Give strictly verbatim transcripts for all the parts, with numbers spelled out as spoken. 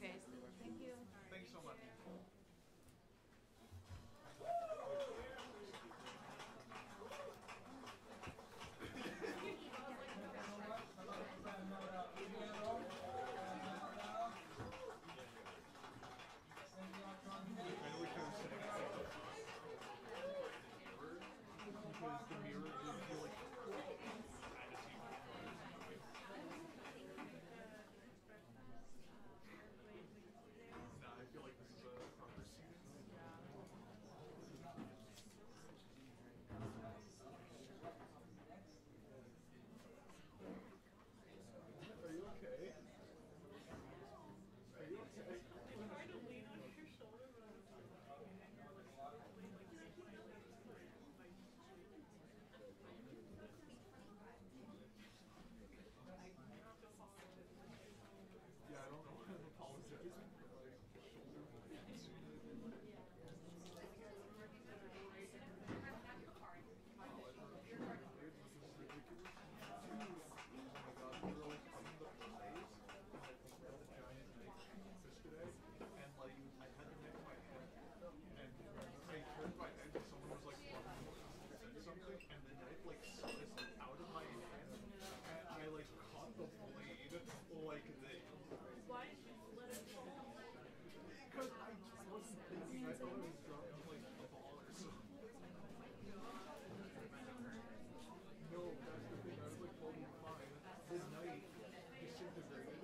Okay. Thank you. Thanks so much. I wish I was sitting because the mirror didn't feel like nah, I feel like this is a proper scene. Are you okay? Are you okay? I'm trying to lean on your shoulder, but I'm Yeah, I don't know what I'm apologizing for like shoulder blades. This is ridiculous. Oh my god, we were like on the plays and I picked up a giant knife fish today and like I had the neck in my head and I turned my head and someone was like said something and the knife like sliced out of my hand and I like caught the blade like this. Why did you let it fall? Because I just wasn't thinking, I thought I was dropping like a ball or something. No, that's the thing, I was like totally fine. The knife disintegrated.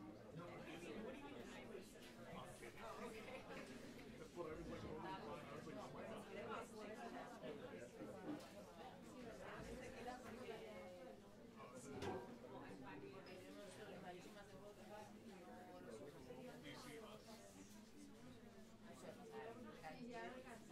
I'm kidding. That's what I was like totally fine. I was like, oh my god. Do you see us?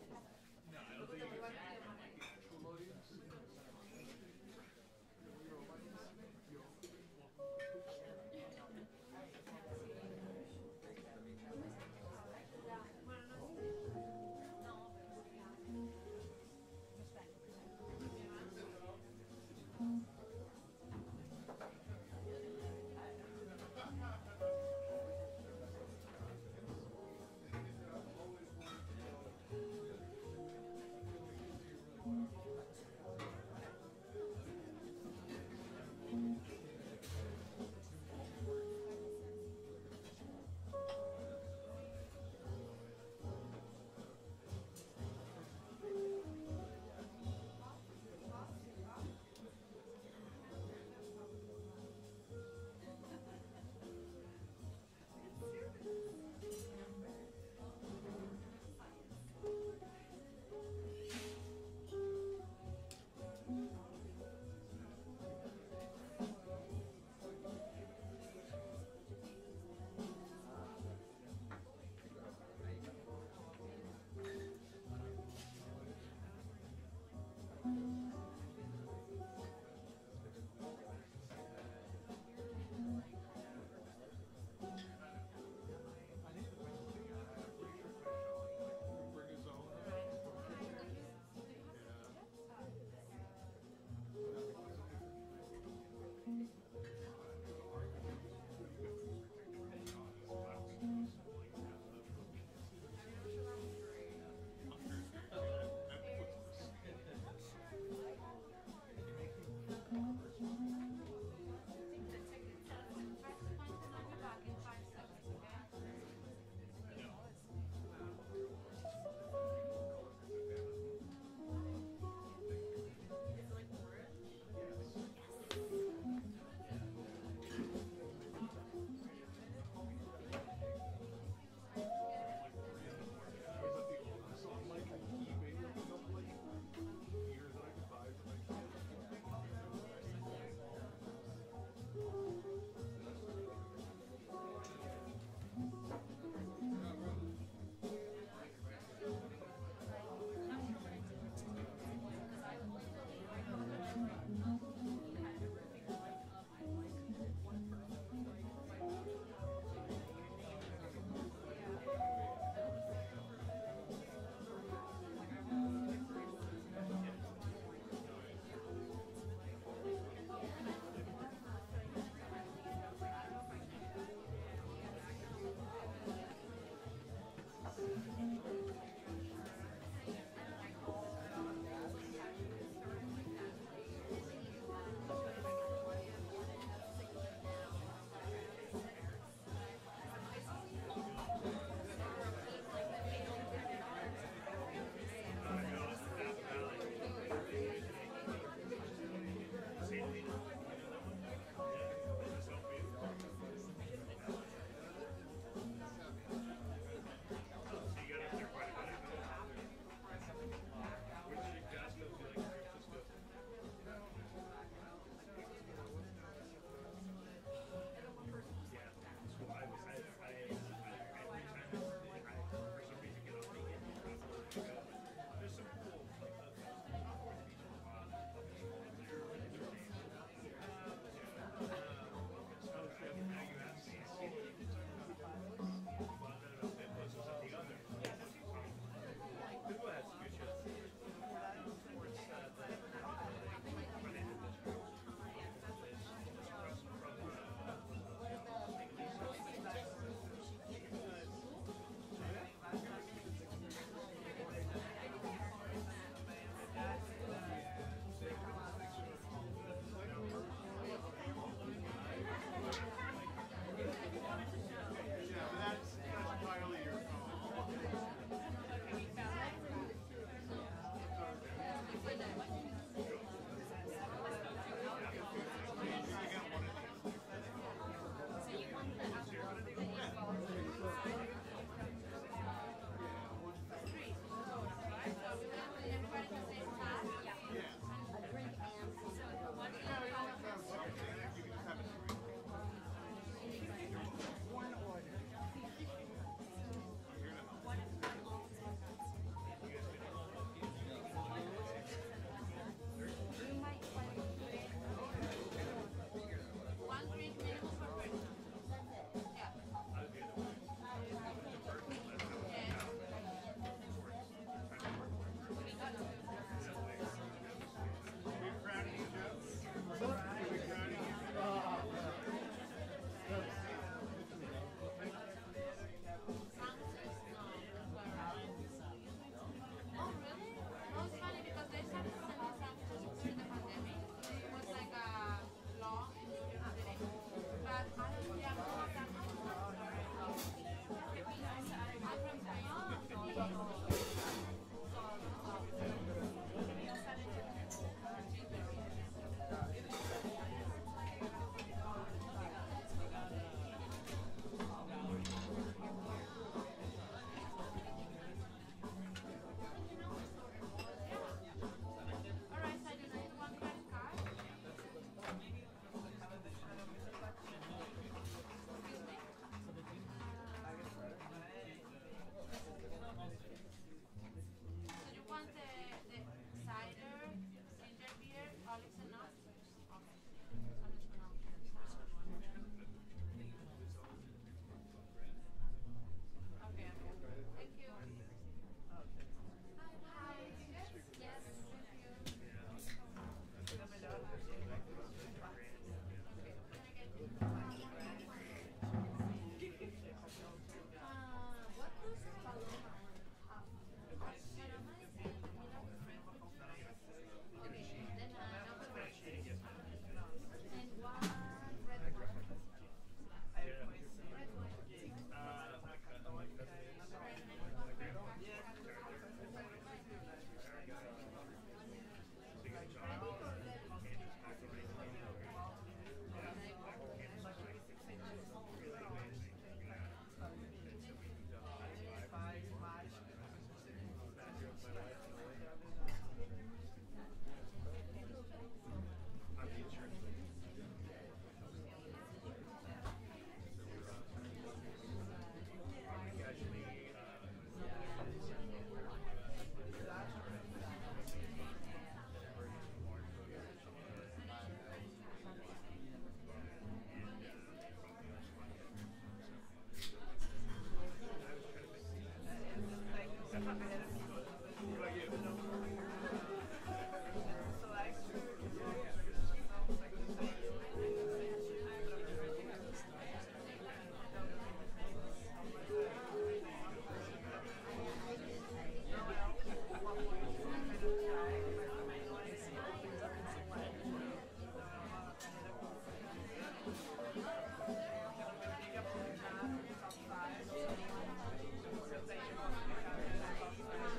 Thank you.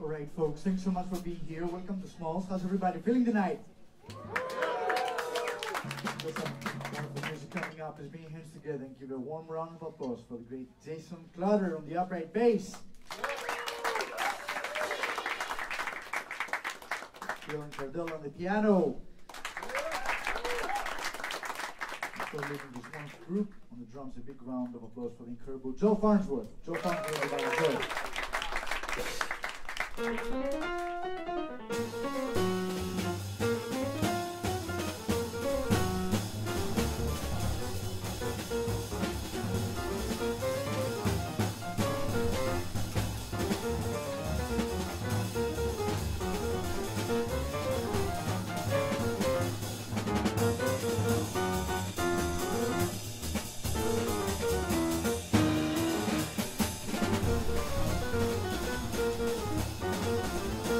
All right, folks, thanks so much for being here. Welcome to Smalls. How's everybody feeling tonight? Listen, one of the music coming up is being hands together, and give a warm round of applause for the great Jason Clutter on the upright bass. Dylan Cardell on the piano. For leading this one group on the drums, a big round of applause for the incredible Joe Farnsworth. Joe Farnsworth, everybody, Joe.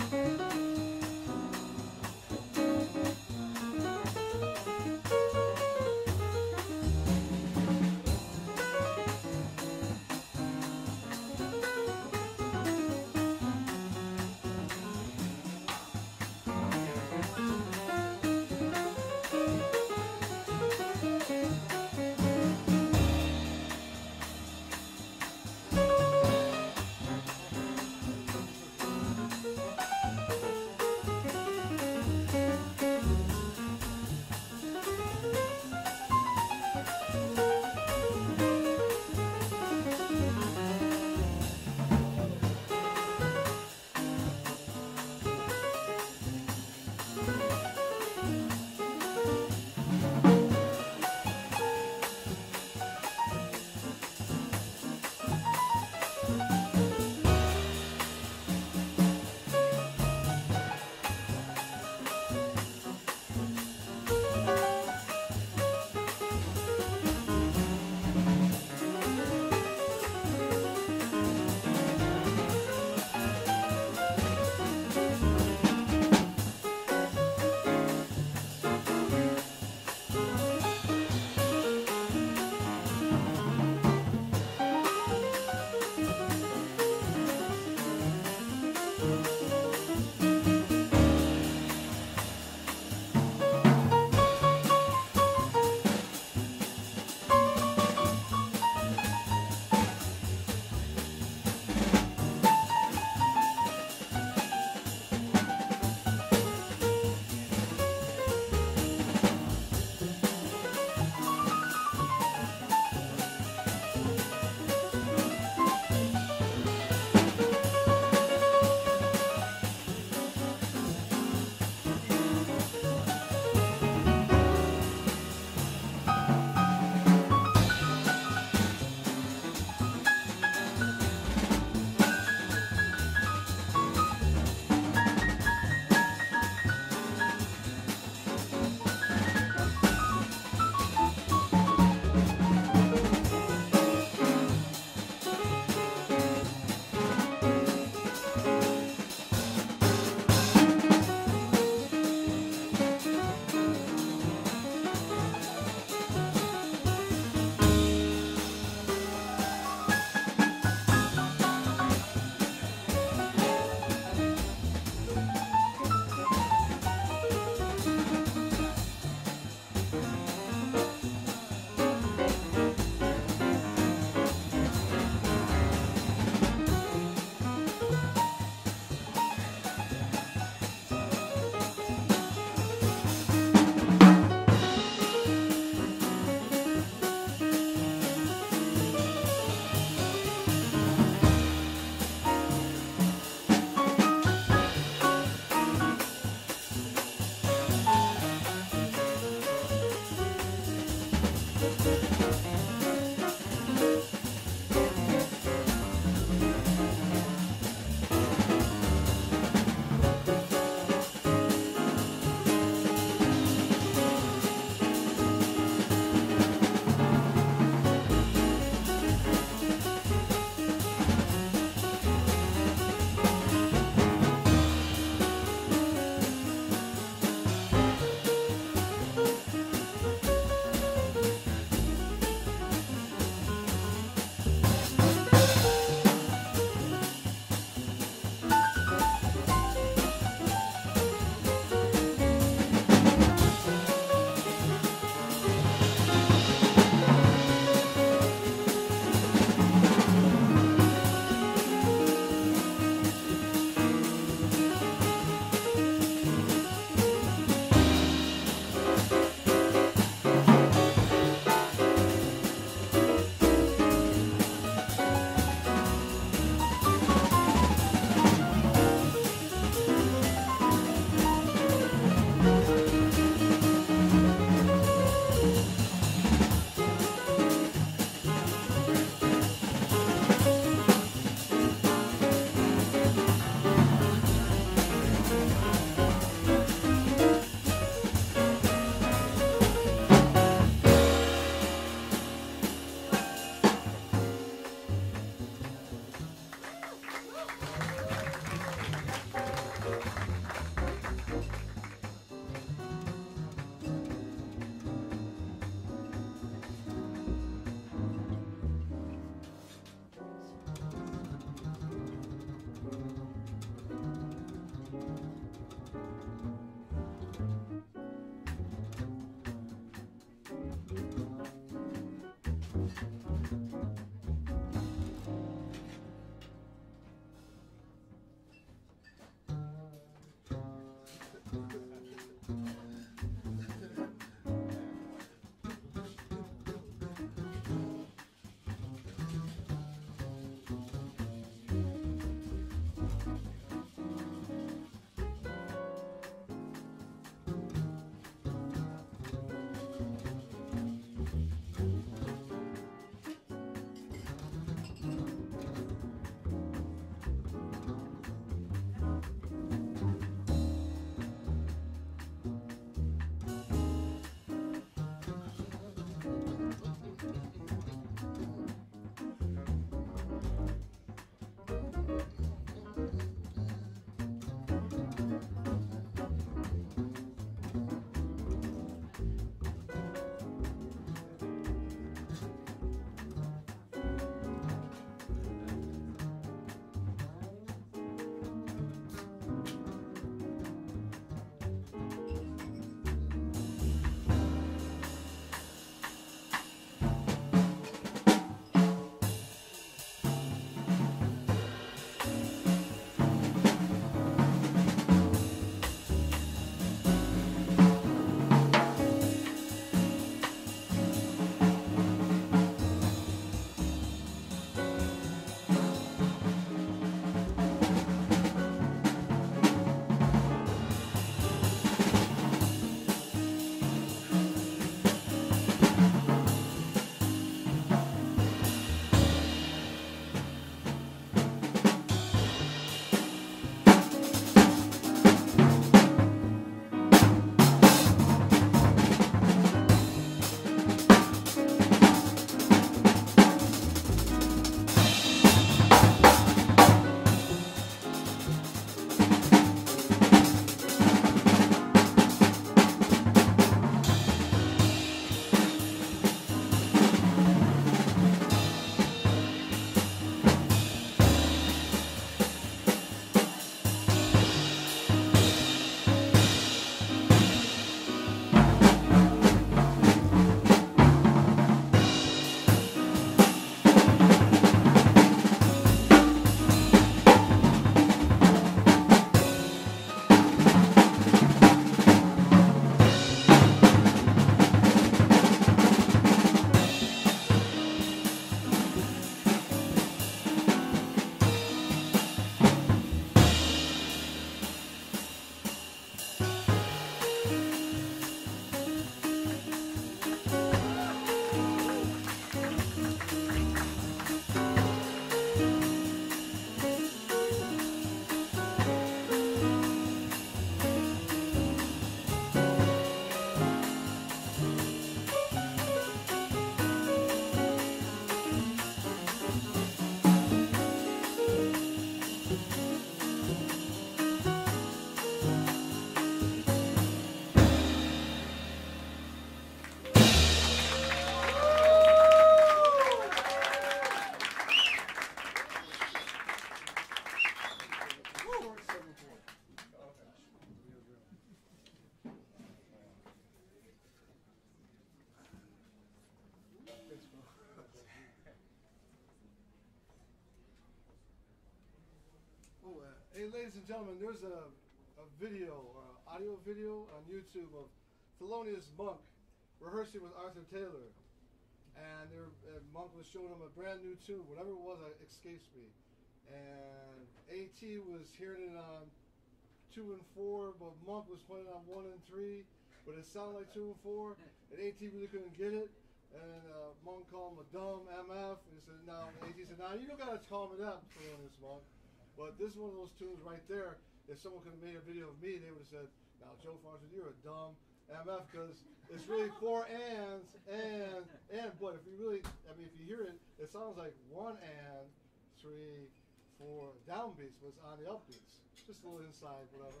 Hey, ladies and gentlemen, there's a, a video, or an audio video on YouTube of Thelonious Monk rehearsing with Arthur Taylor. And there, uh, Monk was showing him a brand new tune, whatever it was, it escapes me. And A T was hearing it on two and four, but Monk was playing on one and three, but it sounded like two and four, and A T really couldn't get it. And uh, Monk called him a dumb M F, and he said, no, and A T said, no, you don't gotta call me that, Thelonious Monk. But this is one of those tunes right there. If someone could have made a video of me, they would have said, now, Joe Farnsworth, you're a dumb M F, because it's really four ands, and, and, but if you really, I mean, if you hear it, it sounds like one and, three, four downbeats, but it's on the upbeats. Just a little inside, whatever.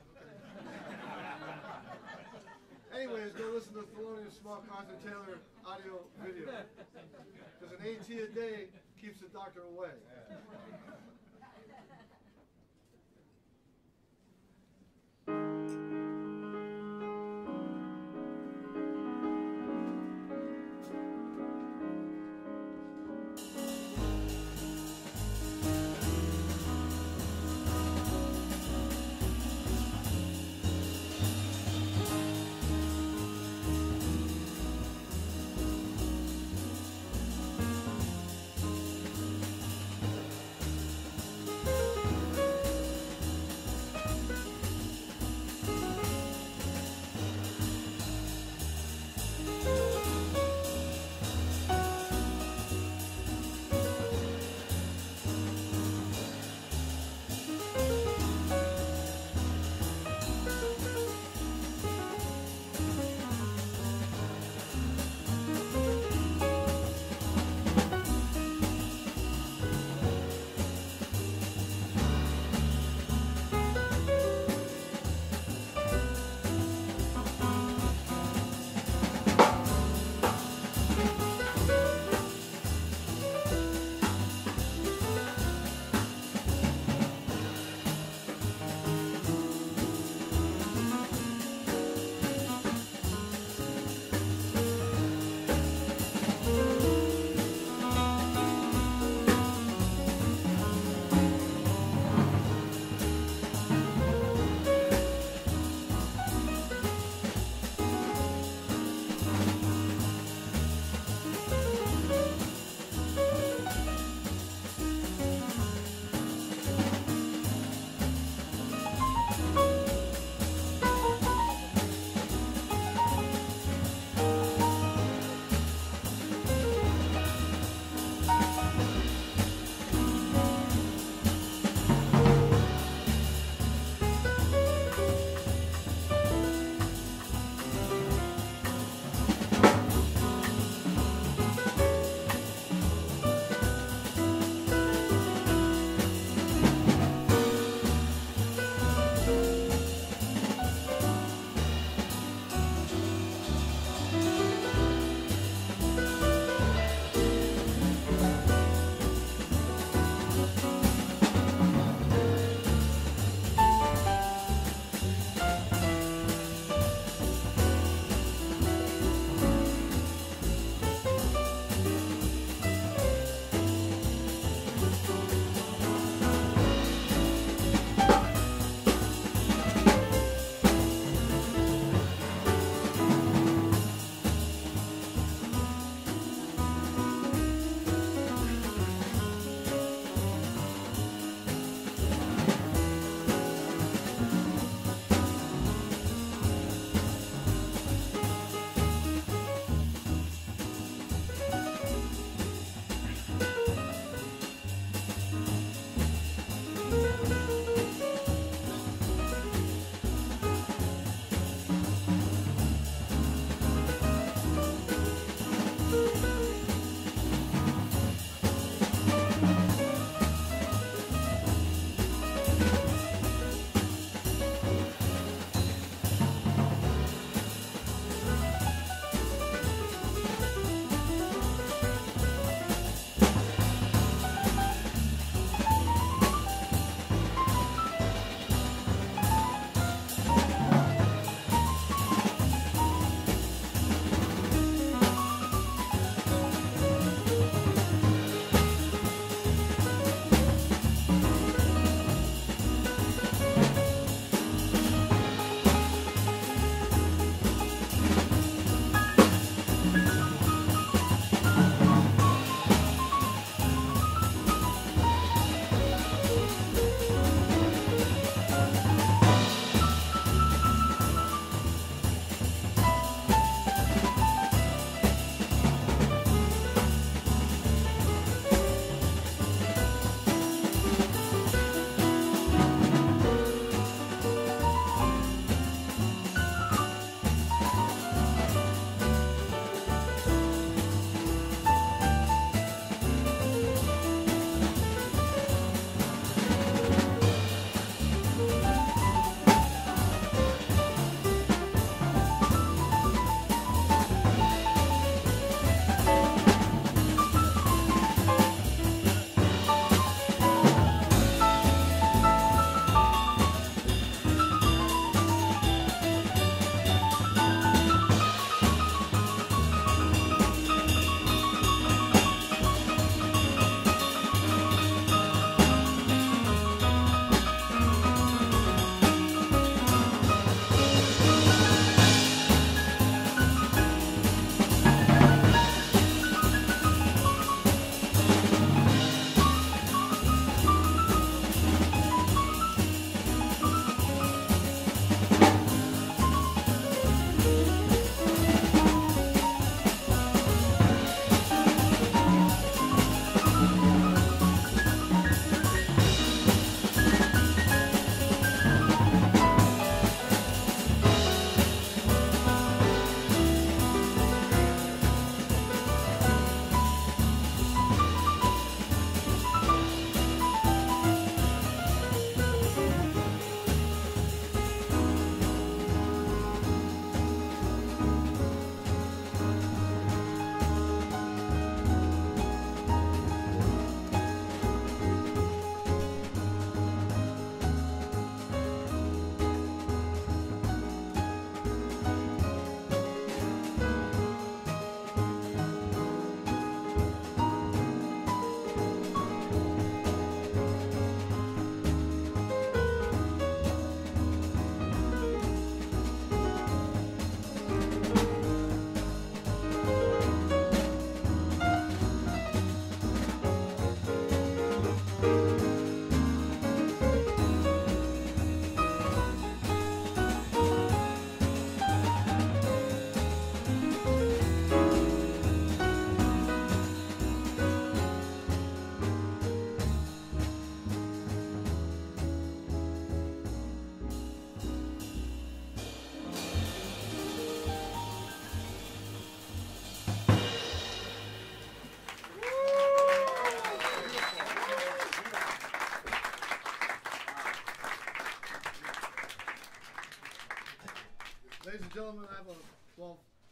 Anyways, go listen to Thelonious Monk, Arthur Taylor audio video. Because an AT a day keeps the doctor away.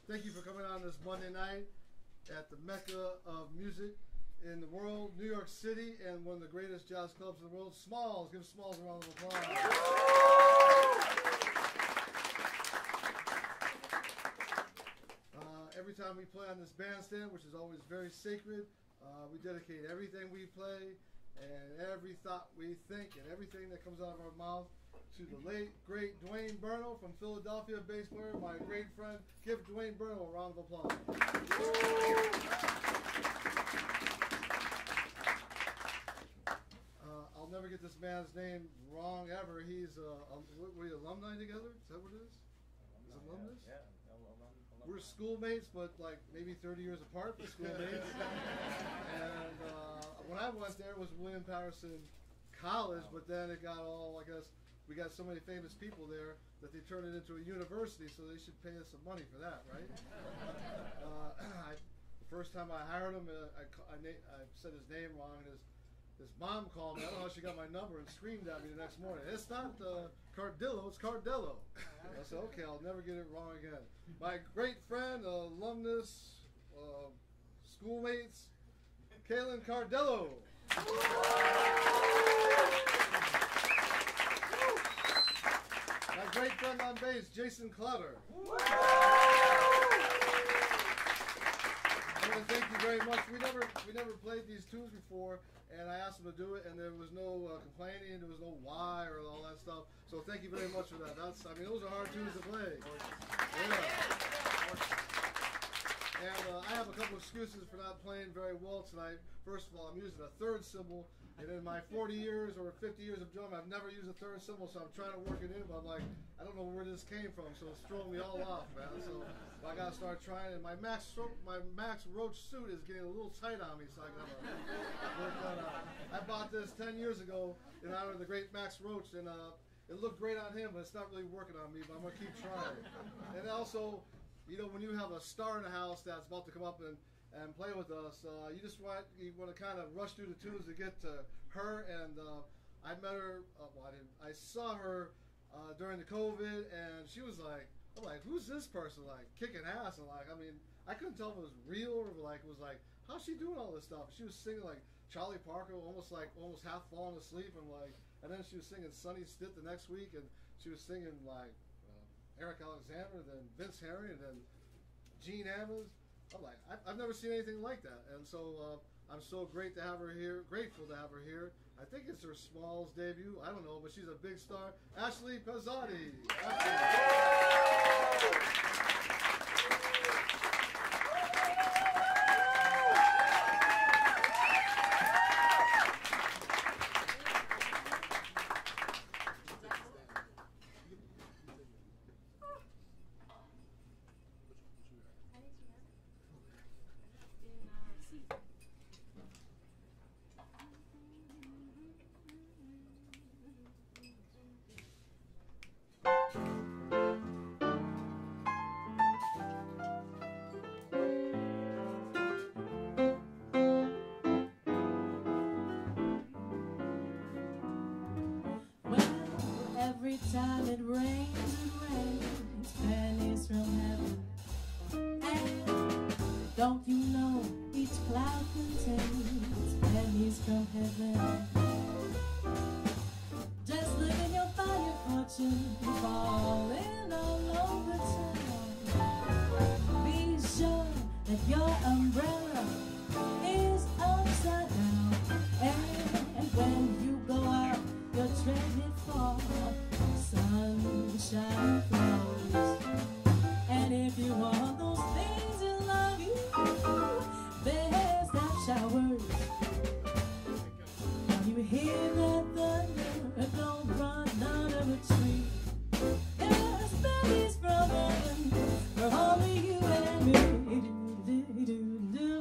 Thank you for coming on this Monday night at the Mecca of music in the world, New York City, and one of the greatest jazz clubs in the world, Smalls. Give Smalls a round of applause. Uh, every time we play on this bandstand, which is always very sacred, uh, we dedicate everything we play and every thought we think and everything that comes out of our mouth to the late, great Dwayne Burnell from Philadelphia, bass player, my great friend. Give Dwayne Burnell a round of applause. Uh, I'll never get this man's name wrong ever. He's, uh, um, what, were you alumni together? Is that what it is? Is it alumnus? Yeah. yeah. Alum, We're schoolmates, but like maybe thirty years apart, but schoolmates. And uh, when I went there, it was William Patterson College, but then it got all, I guess, we got so many famous people there that they turned it into a university, so they should pay us some money for that, right? uh, I, the first time I hired him, uh, I, I, I said his name wrong, and his, his mom called me. I don't know how she got my number and screamed at me the next morning. It's not uh, Cardillo, it's Cardello. I said, okay, I'll never get it wrong again. My great friend, uh, alumnus, uh, schoolmates, Kalen Cardello. My great friend on bass, Jason Clutter. I want to thank you very much. We never we never played these tunes before, and I asked him to do it, and there was no uh, complaining, there was no why or all that stuff. So thank you very much for that. That's I mean those are hard tunes to play. Yeah. And uh, I have a couple excuses for not playing very well tonight. First of all, I'm using a third cymbal, and in my forty years or fifty years of drumming, I've never used a third cymbal, so I'm trying to work it in, but I'm like, I don't know where this came from, so it's throwing me all off, man. So I gotta start trying. And my Max my Max Roach suit is getting a little tight on me, so I gotta work that out. I bought this ten years ago in honor of the great Max Roach, and uh, it looked great on him, but it's not really working on me. But I'm gonna keep trying. And also, you know, when you have a star in the house that's about to come up and, and play with us, uh, you just want you want to kind of rush through the tunes to get to her. And uh, I met her, uh, well, I didn't, I saw her uh, during the COVID, and she was like, I'm like, who's this person? Like kicking ass, and like, I mean, I couldn't tell if it was real or like it was like, how's she doing all this stuff? She was singing like Charlie Parker, almost like almost half falling asleep, and like, and then she was singing Sonny Stitt the next week, and she was singing like Eric Alexander, then Vince Herring, and then Gene Ammons. I'm like, I've never seen anything like that, and so uh, I'm so great to have her here, grateful to have her here. I think it's her Smalls debut, I don't know, but she's a big star. Ashley Pezzotti. Every time it rains and rains, pennies from heaven. And don't you know each cloud contains pennies from heaven? Just look and you'll find your fortune falling all over town. Be sure that your umbrella is upside down, and when you go out, you're treading for sunshine flows. And if you want those things that love you, there's that showers. When you hear that thunder, don't run under a tree. There's babies from heaven for only you and me. Do, do, do, do.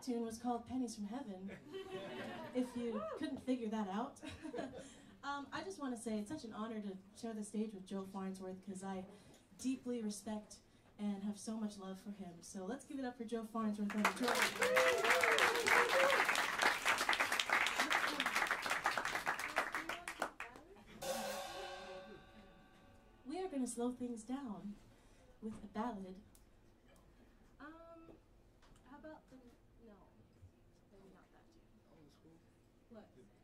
tune was called Pennies from Heaven, if you couldn't figure that out. um, I just want to say it's such an honor to share the stage with Joe Farnsworth because I deeply respect and have so much love for him. So let's give it up for Joe Farnsworth on the drum. We are going to slow things down with a ballad. Um, how about the, no, maybe not that tune. What?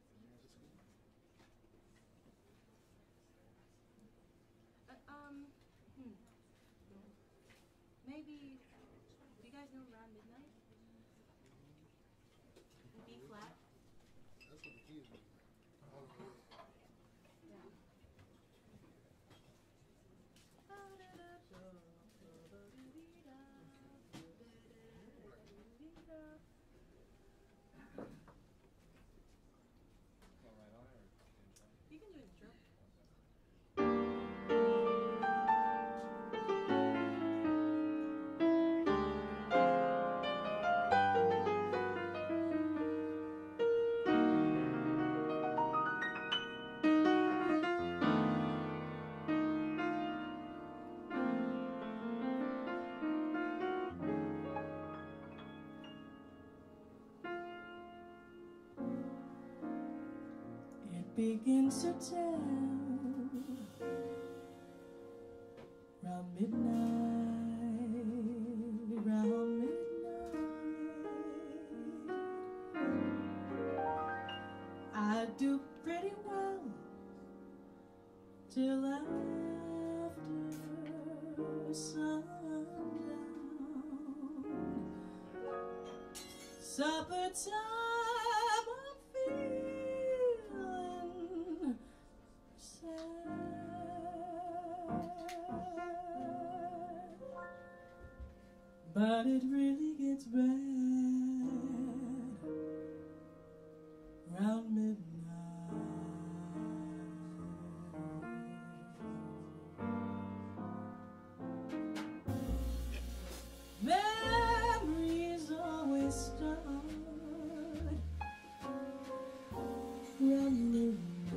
Uh, um, hmm. Maybe, do you guys know Around Midnight? B flat? That's what the key is. Yeah. You can do it in drum. Begins to tell round midnight, round midnight. I do pretty well till after sundown. Supper time, I'm feeling but it really gets bad round midnight. Memories always start round midnight.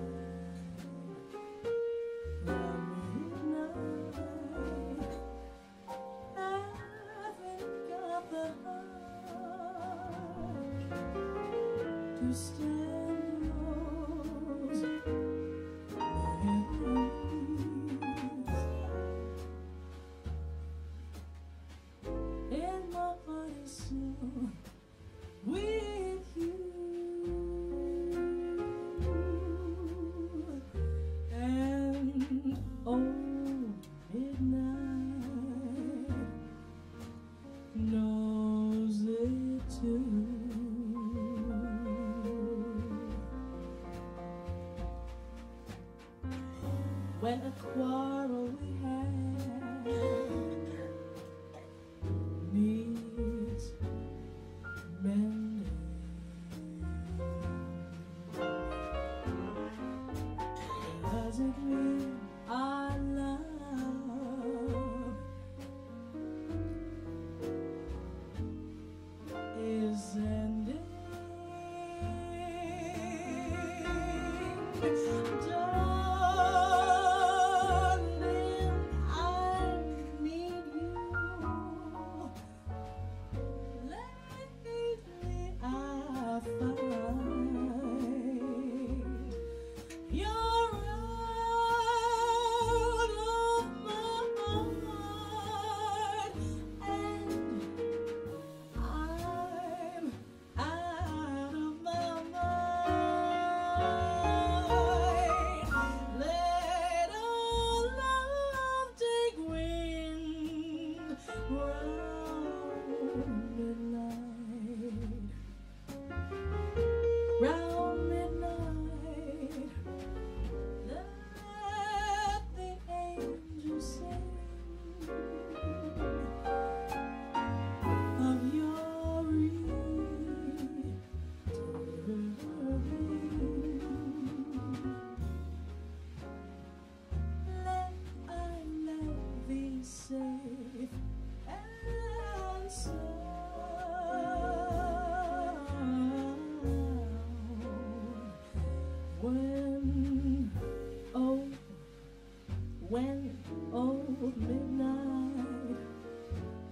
To stand those memories in my heart and soul with you, and oh, midnight knows it too. When a quarrel we had needs mending, does it mean our love is ending? Darling,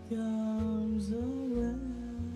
comes around.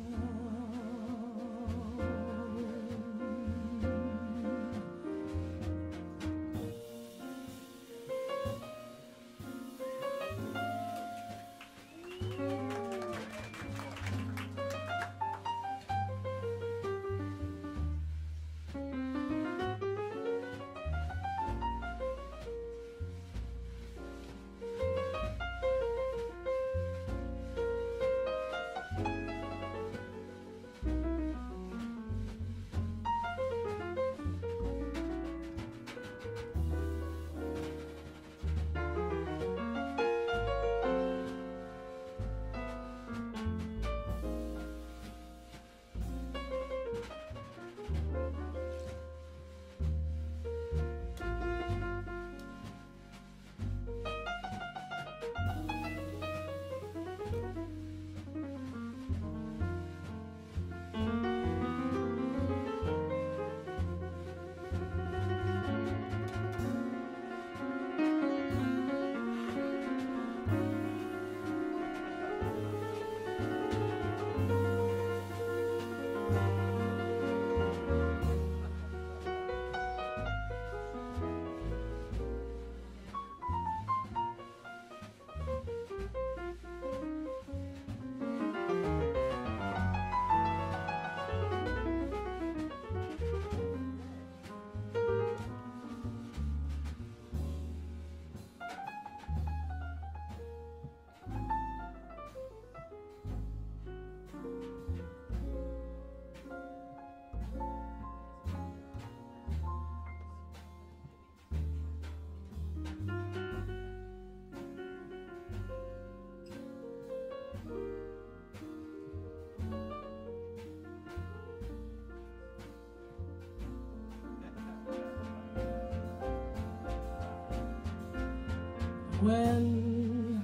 When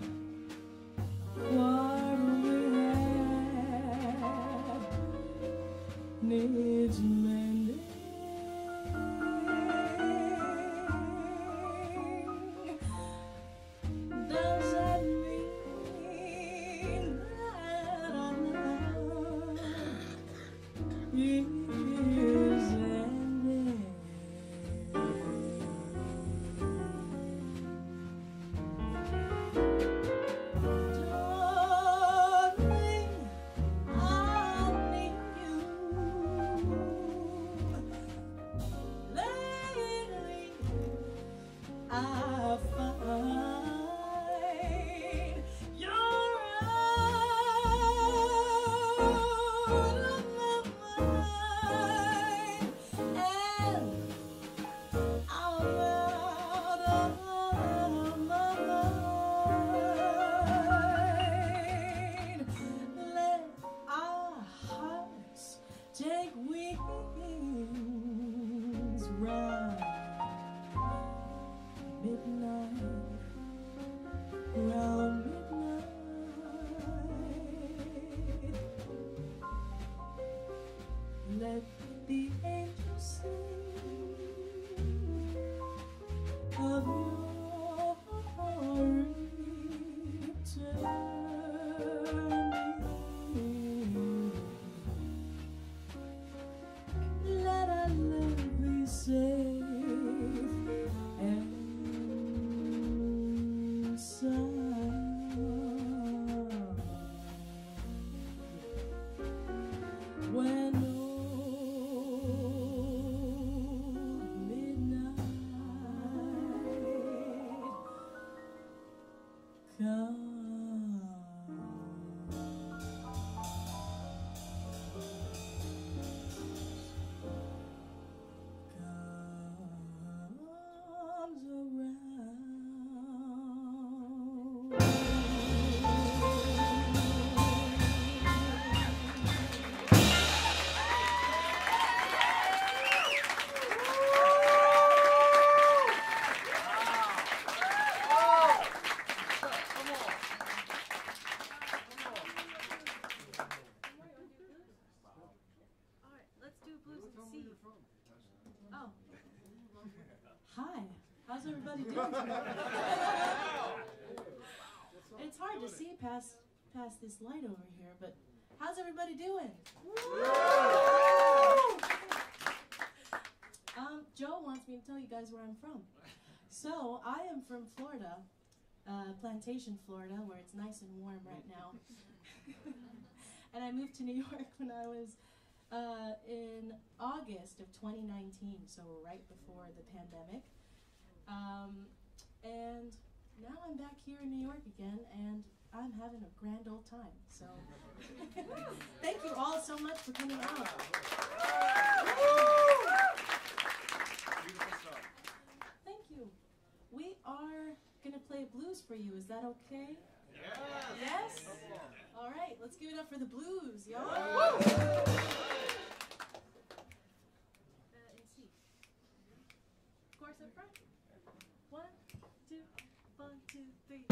what we had needs mending, does that mean that our love is ending? I find you're out of my mind, and I'm out of my mind. Let our hearts take wings round midnight, round midnight. Let the angels sing of your returning. Let our love be safe and sound. When old midnight comes. Comes around. Alright, let's do blues and C. Oh. Hi, how's everybody doing tonight? It's hard to see past past this light over here, but how's everybody doing? Um, Joe wants me to tell you guys where I'm from. So, I am from Florida, uh, Plantation, Florida, where it's nice and warm right now. And I moved to New York when I was uh, in August of twenty nineteen, so right before the pandemic. Um, and now I'm back here in New York again, and I'm having a grand old time. So, thank you all so much for coming out. Thank you. We are gonna play blues for you. Is that okay? Yes. Yes? All right, let's give it up for the blues, y'all. Uh, in C. Chorus up front. One, two, one, two, three.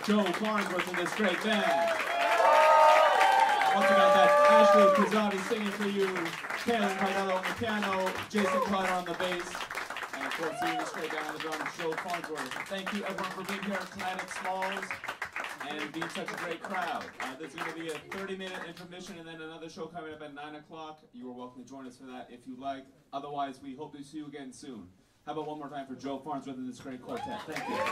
Joe Farnsworth and this great band. Once again, that's Ashley Pizzotti singing for you, Kaylin Cardello on the piano, Jason Clutter on the bass, and of course, singing this great band on the drums, Joe Farnsworth. Thank you everyone for being here tonight at Smalls and being such a great crowd. Uh, there's going to be a thirty minute intermission and then another show coming up at nine o'clock. You are welcome to join us for that if you like. Otherwise, we hope to see you again soon. How about one more time for Joe Farnsworth and this great quartet? Thank you.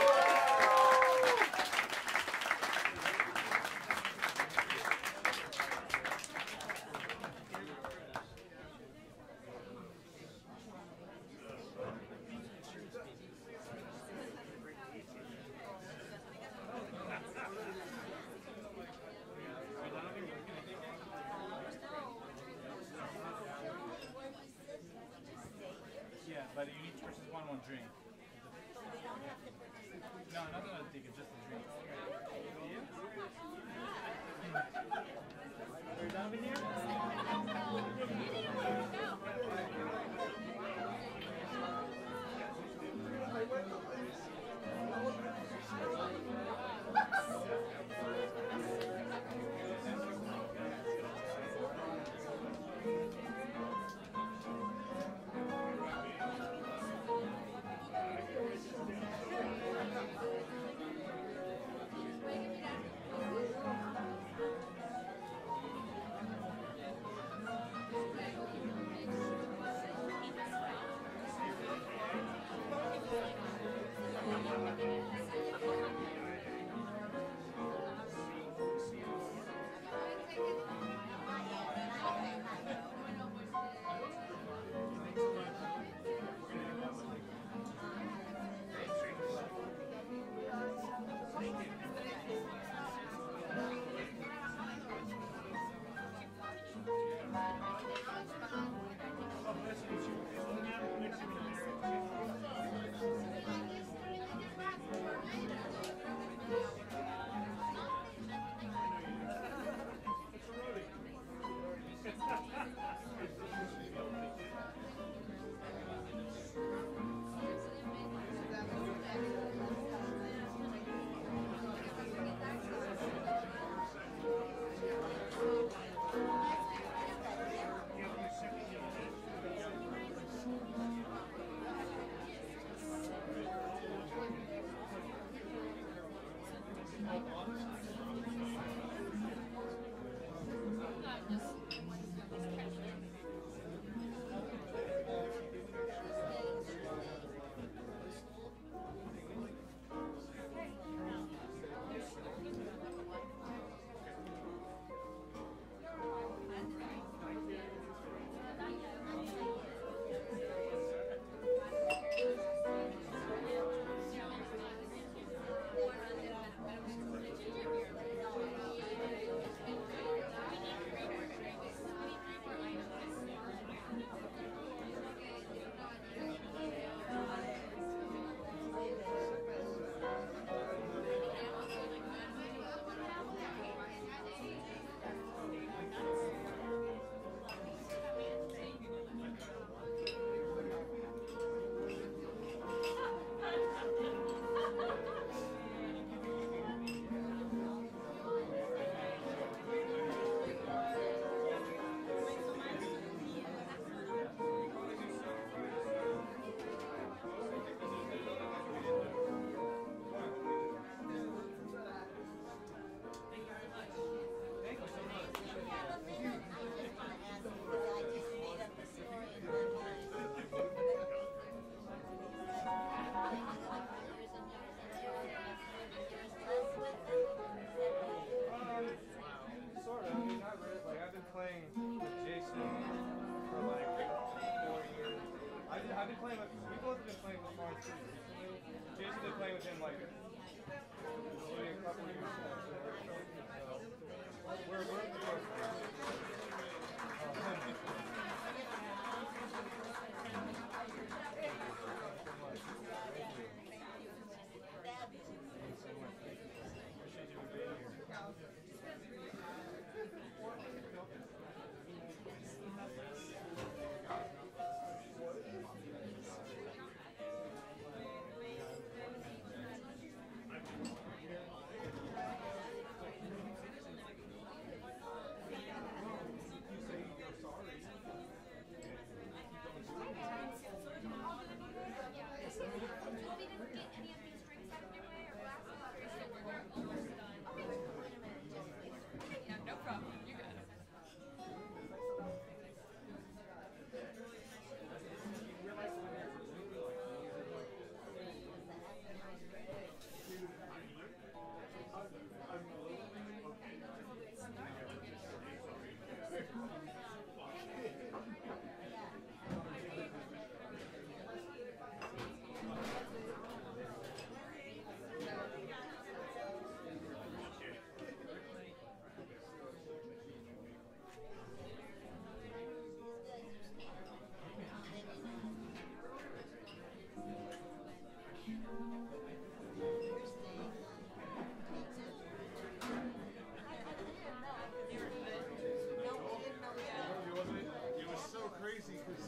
Yeah, but you each person one one drink. No, not another ticket, just a drink. Are you done with here? I've been playing with, we both have been playing with Farns pretty recently. Jason's been playing with him like only a couple of years now. So we're, we're close.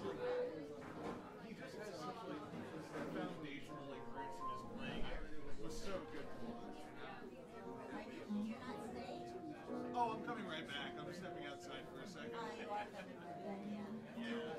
he just has such like foundational like roots in his playing. It was so good to watch. Oh, I'm coming right back. I'm stepping outside for a second. Yeah.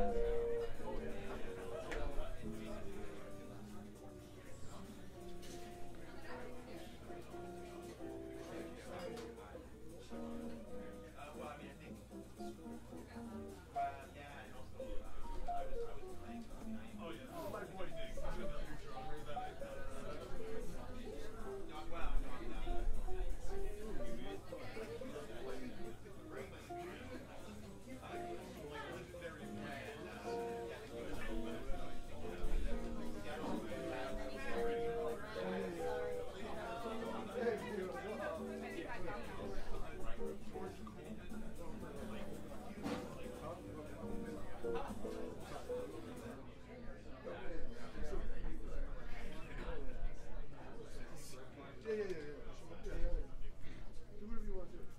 Yeah, yeah, yeah, yeah. Yeah, yeah, yeah. Do whatever you want to do.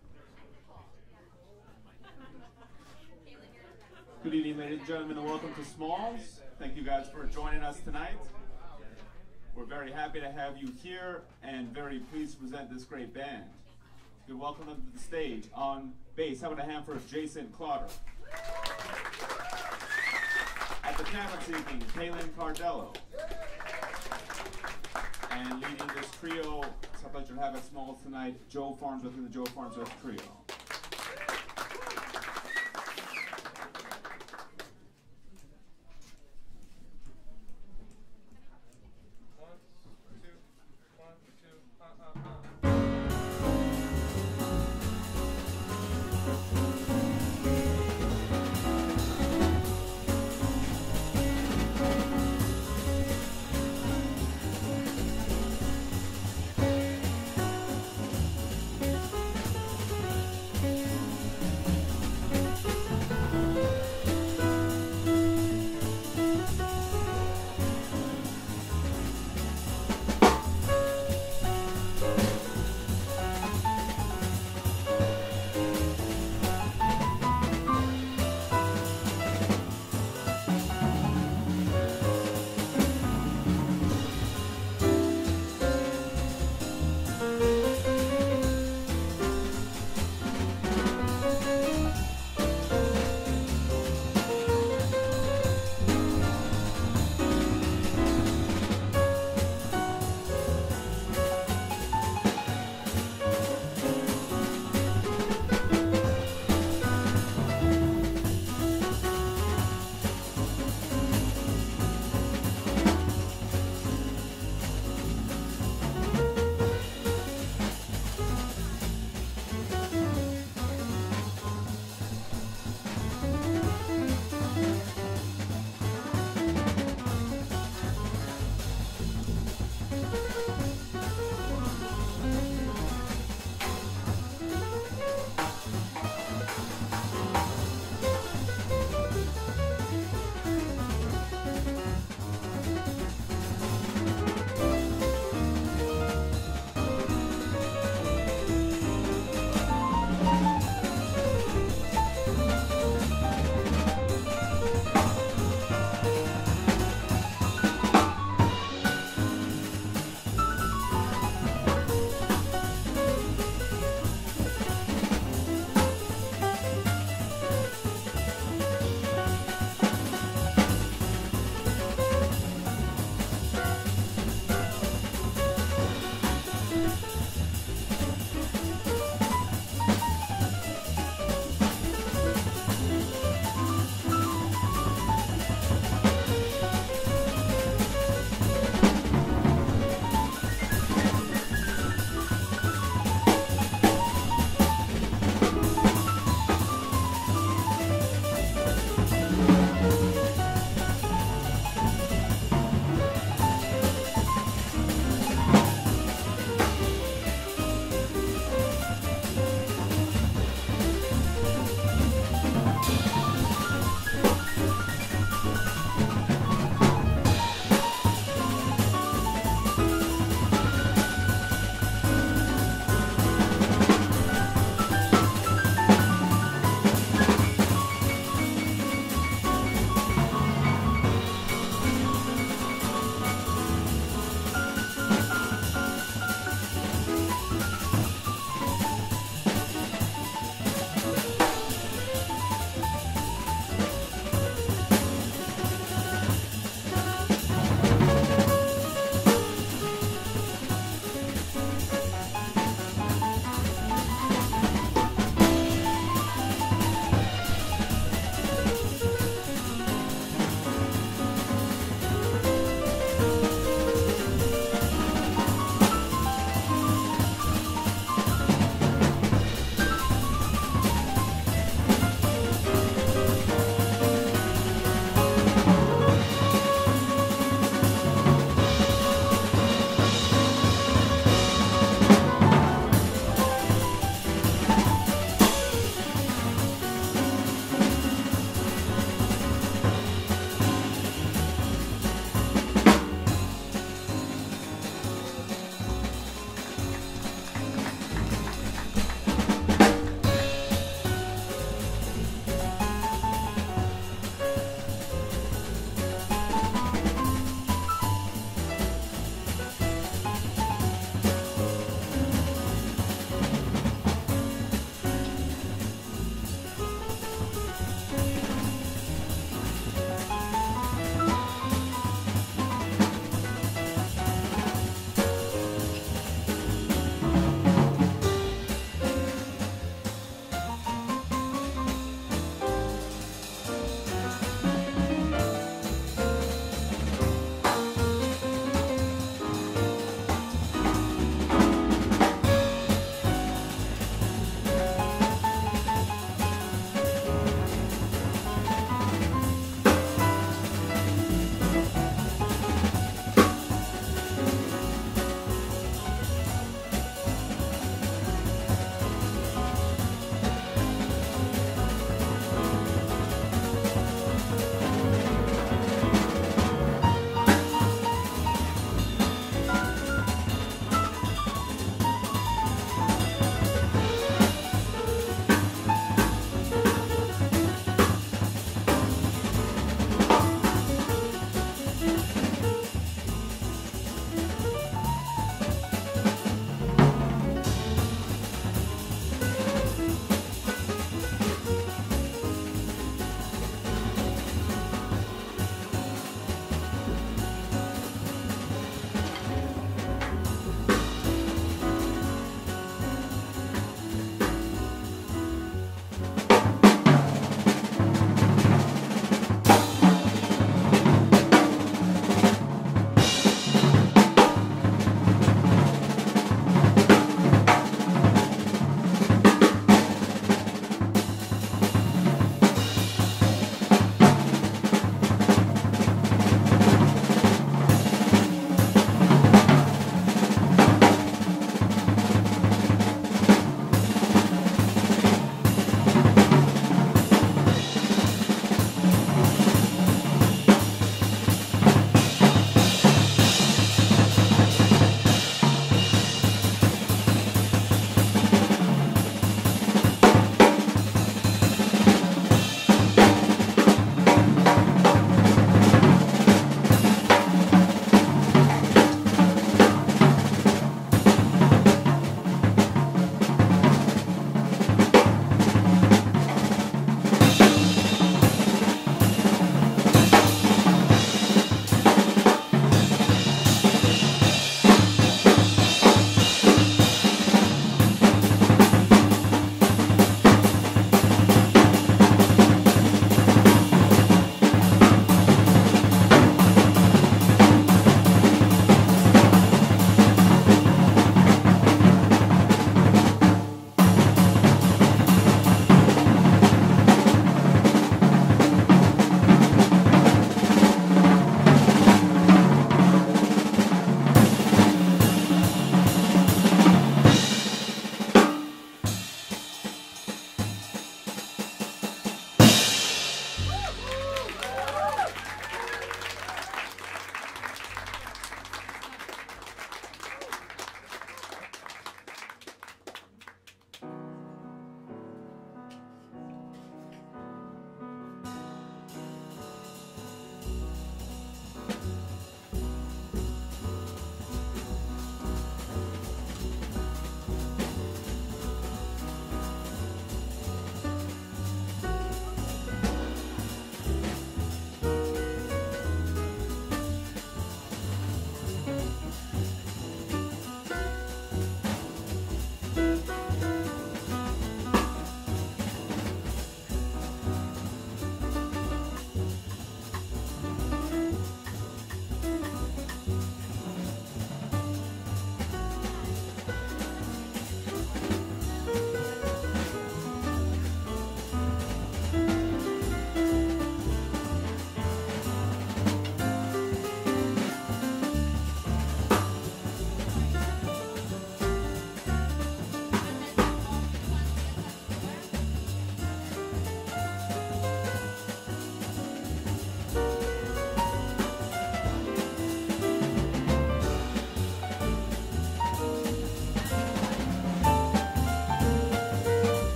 Good evening, ladies and gentlemen, and welcome to Smalls. Thank you guys for joining us tonight. We're very happy to have you here and very pleased to present this great band. You're welcome to the stage. On bass, how about a hand for Jason Clotter? At the piano this evening, Kaylin Cardello. And leading this trio, it's a pleasure to have at Smalls tonight, Joe Farnsworth and the Joe Farnsworth Trio. One, two, one, two, uh, uh, uh. Thank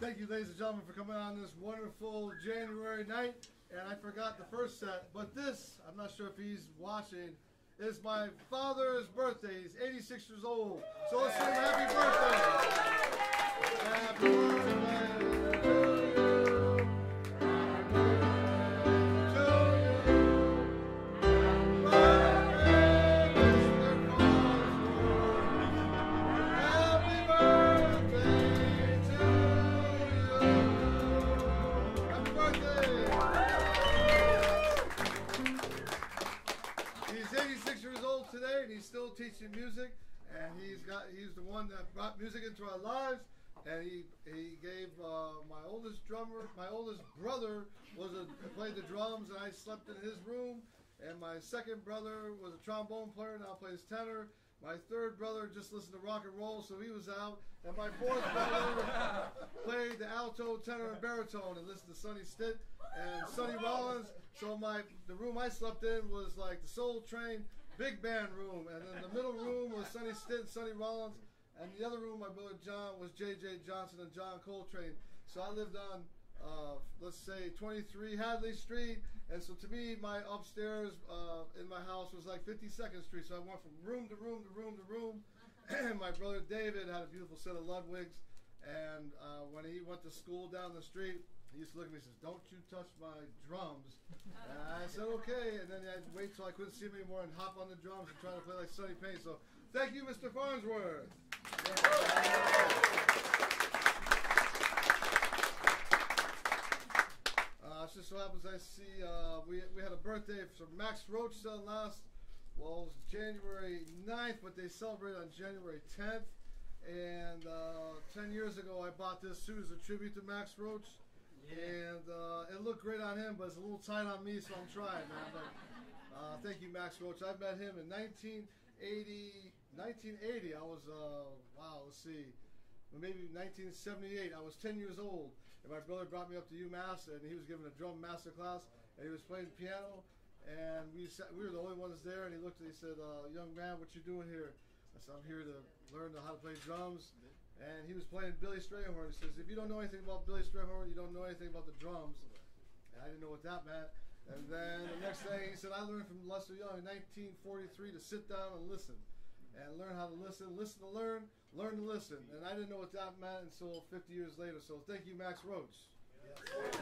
Thank you, ladies and gentlemen, for coming on this wonderful January night. And I forgot the first set, but this, I'm not sure if he's watching, is my father's birthday. He's eighty-six years old. So let's sing happy birthday. Happy birthday. Today, and he's still teaching music, and he's got he's the one that brought music into our lives, and he he gave uh, my oldest drummer, my oldest brother was a played the drums, and I slept in his room, and my second brother was a trombone player, now plays tenor. My third brother just listened to rock and roll, so he was out, and my fourth brother played the alto, tenor, and baritone, and listened to Sonny Stitt and Sonny Rollins. So my the room I slept in was like the Soul Train big band room, and then the middle room was Sonny Stitt and Sonny Rollins, and the other room, my brother John, was J J Johnson and John Coltrane. So I lived on, uh, let's say, twenty-three Hadley Street, and so to me, my upstairs uh, in my house was like fifty-second Street, so I went from room to room to room to room, and my brother David had a beautiful set of Ludwigs, and uh, when he went to school down the street, he used to look at me and says, "Don't you touch my drums." And I said, "Okay." And then I'd wait till I couldn't see him anymore and hop on the drums and try to play like Sonny Payne. So thank you, Mister Farnsworth. Uh, it just so happens I see uh, we, we had a birthday for Max Roach uh, last, well, it was January ninth, but they celebrated on January tenth. And uh, ten years ago, I bought this suit as a tribute to Max Roach. And uh, it looked great on him, but it's a little tight on me, so I'm trying, man. But, uh, thank you, Max Roach. I met him in nineteen eighty. nineteen eighty, I was, uh, wow, let's see, maybe nineteen seventy-eight. I was ten years old, and my brother brought me up to UMass, and he was giving a drum master class, and he was playing piano, and we sat, we were the only ones there, and he looked and he said, uh, "Young man, what you doing here?" I said, "I'm here to learn how to play drums." And he was playing Billy Strayhorn. He says, "If you don't know anything about Billy Strayhorn, you don't know anything about the drums." And I didn't know what that meant. And then the next thing he said, "I learned from Lester Young in nineteen forty-three to sit down and listen. And learn how to listen, listen to learn, learn to listen." And I didn't know what that meant until fifty years later. So thank you, Max Roach. Yes.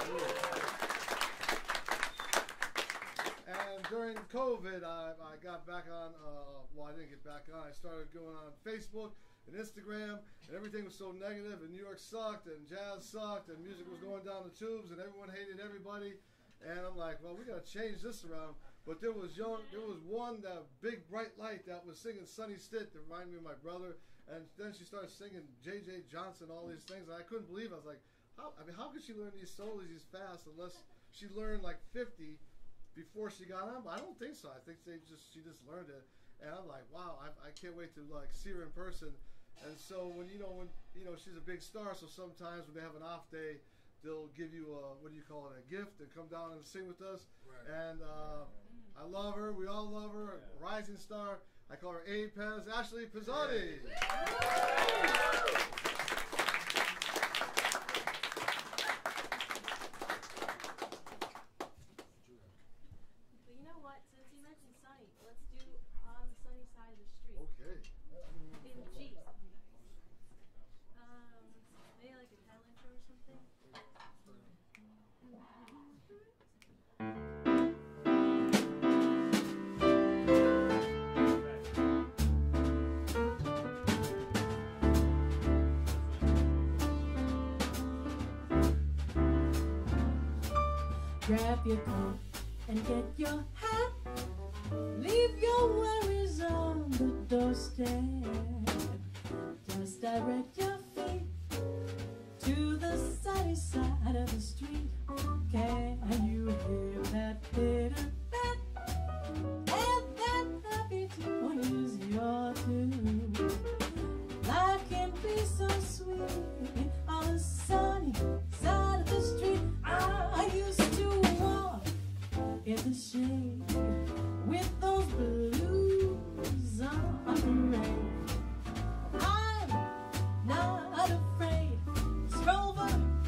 And during COVID, I, I got back on, uh, well, I didn't get back on. I started going on Facebook and Instagram, and everything was so negative, and New York sucked, and jazz sucked, and music was going down the tubes, and everyone hated everybody. And I'm like, well, we got to change this around. But there was young, there was one, that big bright light that was singing Sonny Stitt that reminded me of my brother. And then she started singing J J Johnson, all these things, and I couldn't believe it. I was like, how, I mean, how could she learn these solos these fast unless she learned like fifty before she got on? But I don't think so. I think they just she just learned it. And I'm like, wow, I, I can't wait to like see her in person. And so when you know when you know she's a big star, so sometimes when they have an off day, they'll give you a, what do you call it, a gift, and come down and sing with us. Right. And uh, I love her. We all love her. Yeah. Rising star. I call her A. Pez, Ashley Pizzotti. Yeah. Grab your coat and get your hat. Leave your worries on the doorstep. Just direct your feet to the sunny side of the street. Can you hear that bitter bat? And that happy tune is your tune. Life can be so sweet on the sunny side of the street. I used to walk in the shade with those blues on parade. I'm not afraid. It's Rover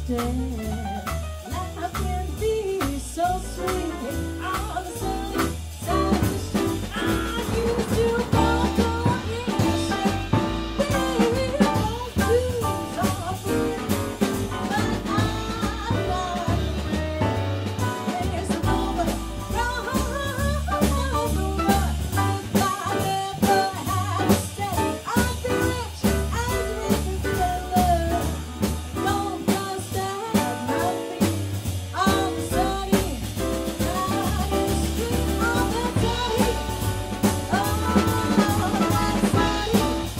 instead. Life can be so sweet on the sunny side of the street. I used to walk on innocent, baby, those blues are free. But I'm not afraid. There's a moment, wrong over. If I never had to stay, I'd be rich as Rockefeller. Don't just have my feet on the sunny side of the street, on the sunny, oh, that's sunny.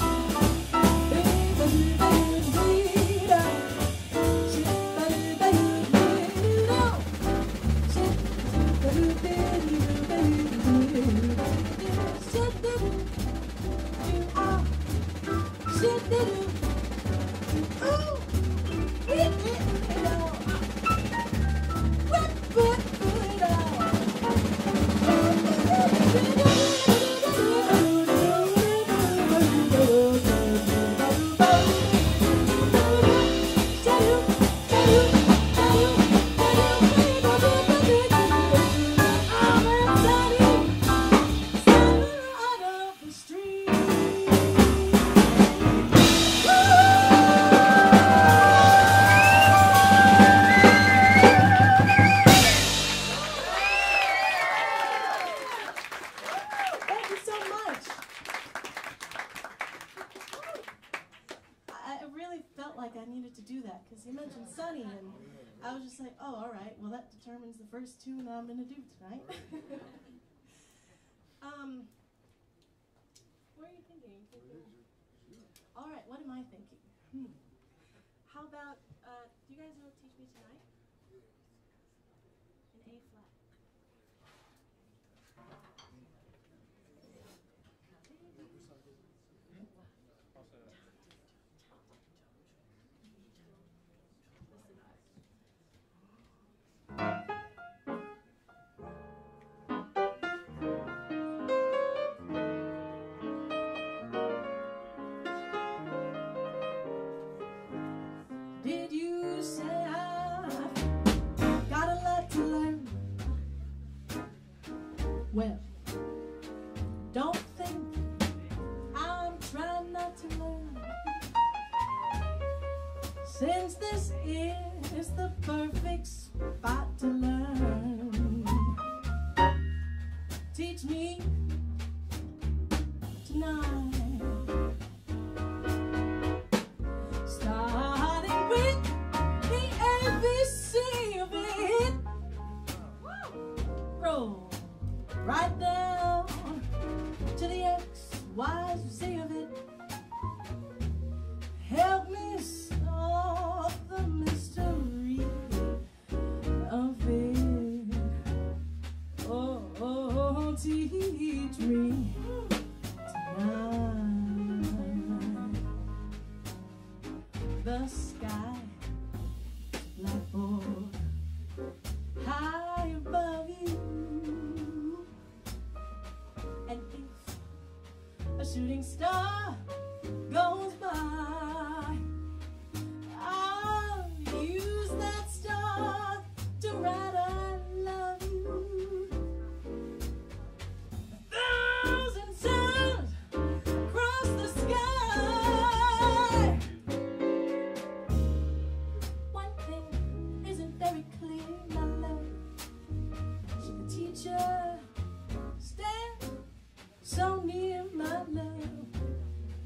Thank you so much. I, I really felt like I needed to do that because you mentioned Sunny, and I was just like, oh, all right, well, that determines the first tune I'm going to do tonight. um, what are you thinking? Are you thinking? All right, what am I thinking? Hmm. How about, uh, do you guys know Teach Me Tonight? In A flat. Did you say I've got a lot to learn? Well, don't think I'm trying not to learn, since this is the perfect spot to learn. Teach me tonight. Starting with the A B C of it. Roll right down to the X, Y, Z of it. Help me solve the mystery of it. Oh, oh, teach me tonight. The sky, blackboard, high above you. And if a shooting star goes by, I'll use that star to write I love you. A thousand suns across the sky. One thing isn't very clear, my love. Should the teacher stand so near, my love?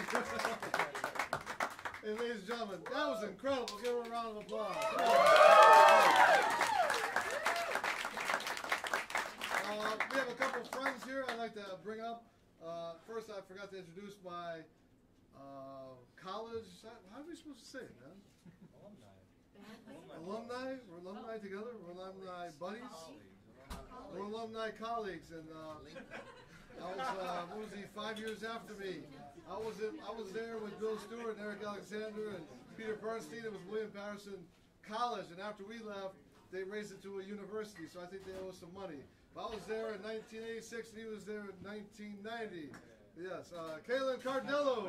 Hey, ladies and gentlemen, that was incredible. Give her a round of applause. Uh, we have a couple of friends here I'd like to bring up. Uh, first, I forgot to introduce my uh, college. How are we supposed to say it, man? Alumni. We're alumni together. We're alumni buddies. We're alumni colleagues. And uh, I was, uh, what was he, five years after me. I was in, I was there with Bill Stewart and Eric Alexander and Peter Bernstein. It was William Patterson College. And after we left, they raised it to a university. So I think they owe us some money. But I was there in nineteen eighty-six and he was there in nineteen ninety. Yes, uh, Kalen Cardello.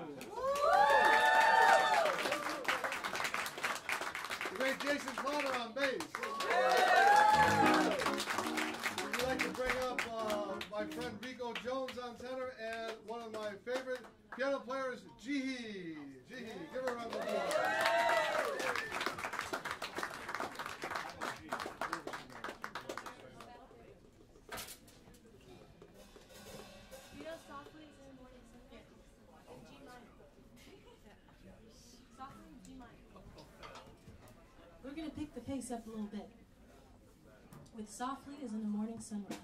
The great Jason Clotter on bass. We'd like to bring up uh, my friend Rico Jones on tenor and one of my favorite piano players, Jihi. Jihi, give her a round of applause. We're going to pick the pace up a little bit with Softly as in the Morning Sunrise.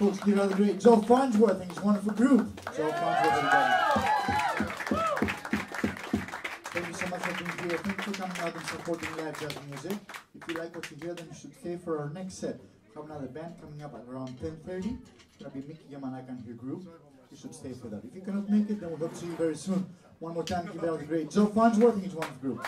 Folks, give out the great Joe Farnsworth and his wonderful group. Joe Farnsworth, everybody. Thank you so much for being here. Thank you for coming out and supporting live jazz music. If you like what you hear, then you should stay for our next set. We have another band coming up at around ten thirty. It's going to be Mickey Yamanaka and her group. You should stay for that. If you cannot make it, then we hope to see you very soon. One more time, give out the great Joe Farnsworth and his wonderful group.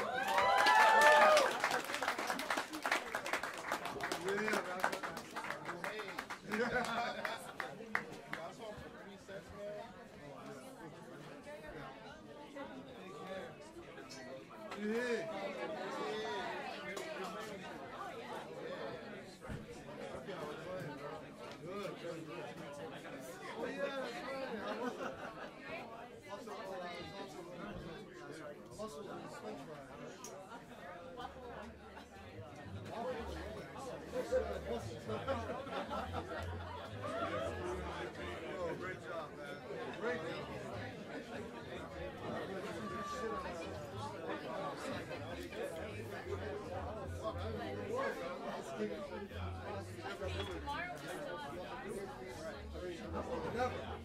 Never.